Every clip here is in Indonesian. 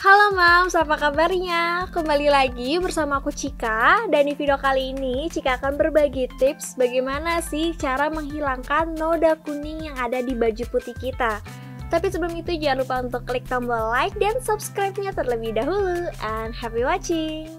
Halo Mams, apa kabarnya? Kembali lagi bersama aku Cika. Dan di video kali ini Cika akan berbagi tips bagaimana sih cara menghilangkan noda kuning yang ada di baju putih kita. Tapi sebelum itu jangan lupa untuk klik tombol like dan subscribe-nya terlebih dahulu. And happy watching!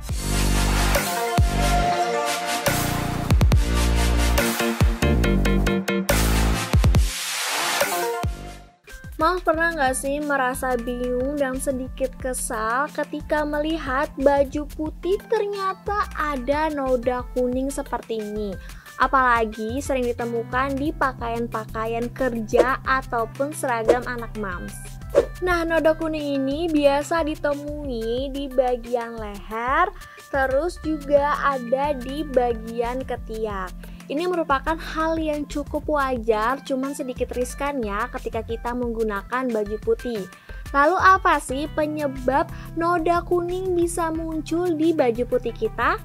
Mams pernah nggak sih merasa bingung dan sedikit kesal ketika melihat baju putih ternyata ada noda kuning seperti ini? Apalagi sering ditemukan di pakaian-pakaian kerja ataupun seragam anak Mams. Nah, noda kuning ini biasa ditemui di bagian leher, terus juga ada di bagian ketiak. Ini merupakan hal yang cukup wajar, cuman sedikit riskan ya ketika kita menggunakan baju putih. Lalu apa sih penyebab noda kuning bisa muncul di baju putih kita?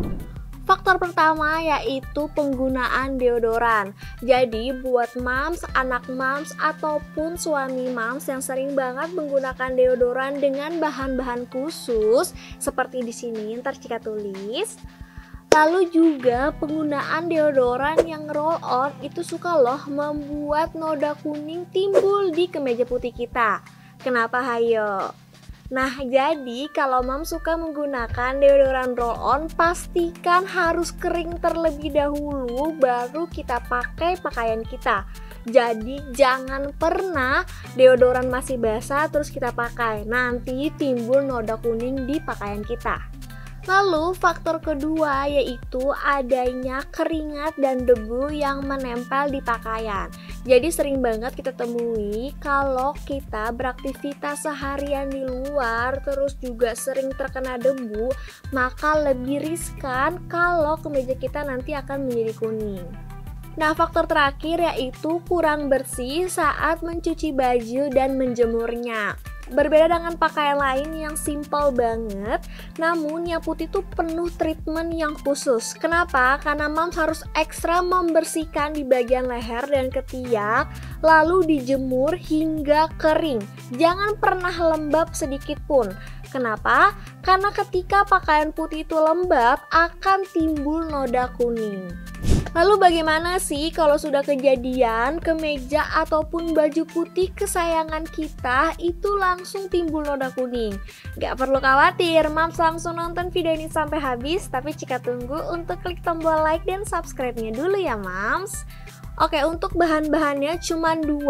Faktor pertama yaitu penggunaan deodoran. Jadi buat Mams, anak Mams, ataupun suami Mams yang sering banget menggunakan deodoran dengan bahan-bahan khusus seperti di sini ntar Cika tulis. Lalu juga penggunaan deodoran yang roll on itu suka loh membuat noda kuning timbul di kemeja putih kita. Kenapa hayo? Nah, jadi kalau Mams suka menggunakan deodoran roll on, pastikan harus kering terlebih dahulu baru kita pakai pakaian kita. Jadi jangan pernah deodoran masih basah terus kita pakai, nanti timbul noda kuning di pakaian kita. Lalu faktor kedua yaitu adanya keringat dan debu yang menempel di pakaian. Jadi sering banget kita temui kalau kita beraktivitas seharian di luar terus juga sering terkena debu, maka lebih riskan kalau kemeja kita nanti akan menjadi kuning. Nah, faktor terakhir yaitu kurang bersih saat mencuci baju dan menjemurnya. Berbeda dengan pakaian lain yang simple banget, namun yang putih itu penuh treatment yang khusus. Kenapa? Karena Mams harus ekstra membersihkan di bagian leher dan ketiak, lalu dijemur hingga kering. Jangan pernah lembab sedikit pun. Kenapa? Karena ketika pakaian putih itu lembab, akan timbul noda kuning. Lalu bagaimana sih kalau sudah kejadian kemeja ataupun baju putih kesayangan kita itu langsung timbul noda kuning? Gak perlu khawatir, Mams langsung nonton video ini sampai habis, tapi Cika tunggu untuk klik tombol like dan subscribe-nya dulu ya Mams. Oke, untuk bahan-bahannya cuma 2,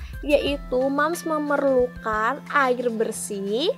yaitu Mams memerlukan air bersih.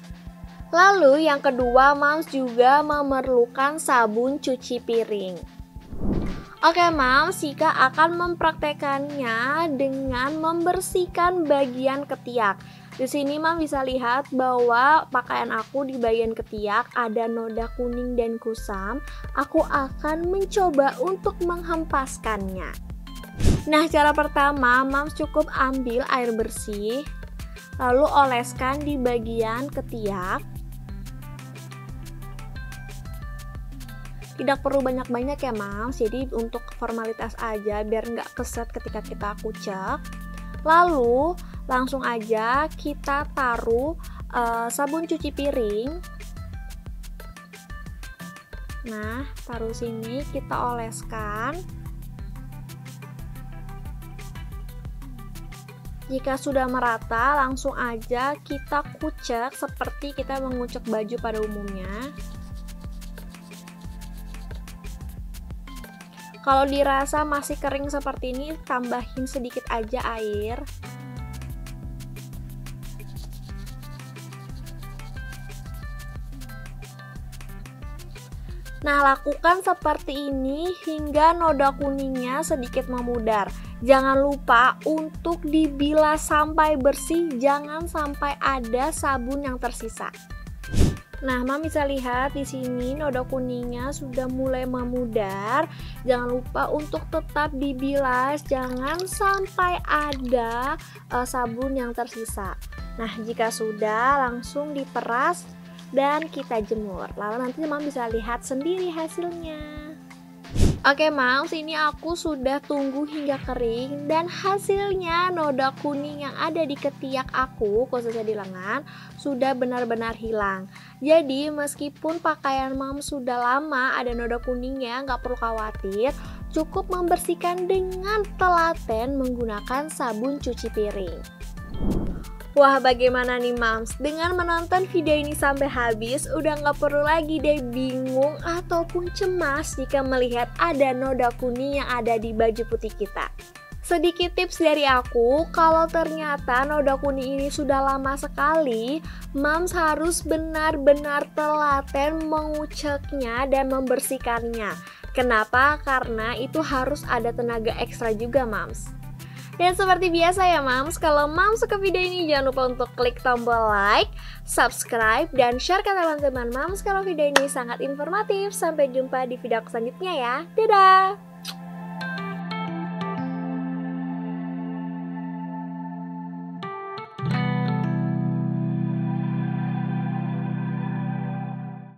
Lalu yang kedua, Mams juga memerlukan sabun cuci piring. Oke Mams, Cika akan mempraktekannya dengan membersihkan bagian ketiak. Di sini Mams bisa lihat bahwa pakaian aku di bagian ketiak ada noda kuning dan kusam. Aku akan mencoba untuk menghempaskannya. Nah, cara pertama Mams cukup ambil air bersih, lalu oleskan di bagian ketiak. Tidak perlu banyak-banyak ya Mams, jadi untuk formalitas aja biar nggak keset ketika kita kucek. Lalu langsung aja kita taruh sabun cuci piring. Nah, taruh sini, kita oleskan. Jika sudah merata, langsung aja kita kucek seperti kita mengucek baju pada umumnya. Kalau dirasa masih kering seperti ini, tambahin sedikit aja air. Nah, lakukan seperti ini hingga noda kuningnya sedikit memudar. Jangan lupa untuk dibilas sampai bersih, jangan sampai ada sabun yang tersisa. Nah, Mams bisa lihat di sini noda kuningnya sudah mulai memudar. Jangan lupa untuk tetap dibilas, jangan sampai ada sabun yang tersisa. Nah, jika sudah, langsung diperas dan kita jemur. Lalu nanti Mams bisa lihat sendiri hasilnya. Oke Mams, ini aku sudah tunggu hingga kering dan hasilnya noda kuning yang ada di ketiak aku, khususnya di lengan, sudah benar-benar hilang. Jadi meskipun pakaian Mams sudah lama ada noda kuningnya, nggak perlu khawatir, cukup membersihkan dengan telaten menggunakan sabun cuci piring. Wah, bagaimana nih Mams? Dengan menonton video ini sampai habis, udah nggak perlu lagi deh bingung ataupun cemas jika melihat ada noda kuning yang ada di baju putih kita. Sedikit tips dari aku, kalau ternyata noda kuning ini sudah lama sekali, Mams harus benar-benar telaten menguceknya dan membersihkannya. Kenapa? Karena itu harus ada tenaga ekstra juga Mams. Dan seperti biasa ya Mams, kalau Mams suka video ini jangan lupa untuk klik tombol like, subscribe, dan share ke teman-teman Mams kalau video ini sangat informatif. Sampai jumpa di video selanjutnya ya. Dadah!